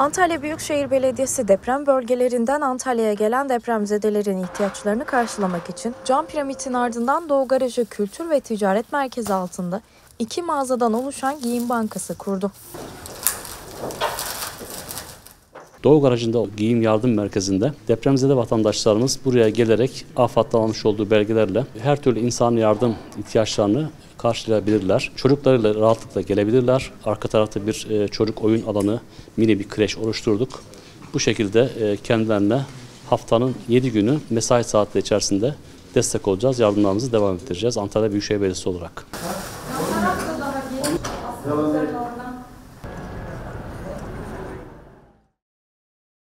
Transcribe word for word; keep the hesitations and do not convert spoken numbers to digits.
Antalya Büyükşehir Belediyesi deprem bölgelerinden Antalya'ya gelen depremzedelerin ihtiyaçlarını karşılamak için Cam Piramit'in ardından Doğu Garajı Kültür ve Ticaret Merkezi altında iki mağazadan oluşan giyim bankası kurdu. Doğu Garajı'nda giyim yardım merkezinde depremzede vatandaşlarımız buraya gelerek AFAD'dan almış olduğu belgelerle her türlü insan yardım ihtiyaçlarını karşılayabilirler. Çocuklarıyla rahatlıkla gelebilirler. Arka tarafta bir çocuk oyun alanı, mini bir kreş oluşturduk. Bu şekilde kendilerine haftanın yedi günü mesai saatleri içerisinde destek olacağız. Yardımlarımızı devam ettireceğiz Antalya Büyükşehir Belediyesi olarak.